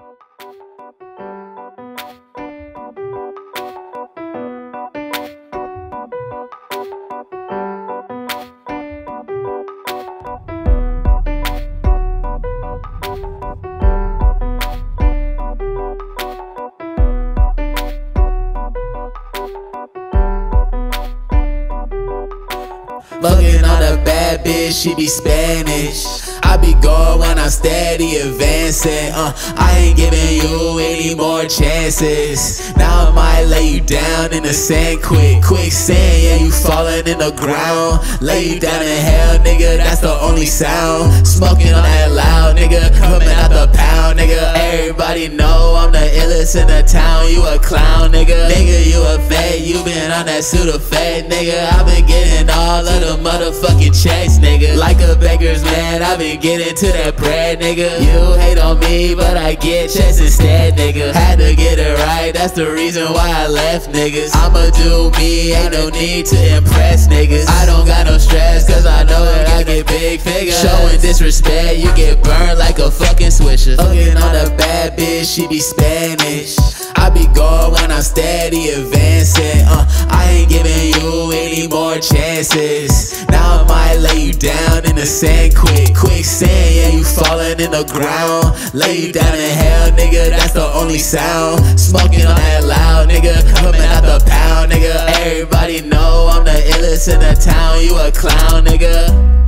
Fucking on a bad bitch, she be Spanish. I be going when I'm steady advancing. I ain't giving you any more chances. Now I might lay you down in the sand, quicksand. Yeah, you falling in the ground. Lay you down in hell, nigga, that's the only sound. Smoking on that loud, nigga, coming out the pound, nigga. Everybody know I'm the illest in the town. You a clown, nigga. Nigga, you a fat, you been on that Sudafed, nigga. I been getting all of the motherfucking checks, nigga. Like a baker's man, I been getting to that bread, nigga. You hate on me, but I get checks instead, nigga. Had to get it right, that's the reason why I left, niggas. I'ma do me, ain't no need to impress, niggas. I don't got no stress, cause I know that I get big figures. Showing disrespect, you get burned like a fucking Swisher. Fucking on a bad bitch, she be Spanish. I be going when I'm steady advancing. I ain't giving you any more chances. Now I might lay you down in the sand, quicksand. Yeah, you falling in the ground. Lay you down in hell, nigga, that's the only sound. Smoking on that loud, nigga, coming out the pound, nigga. Everybody know I'm the illest in the town. You a clown, nigga.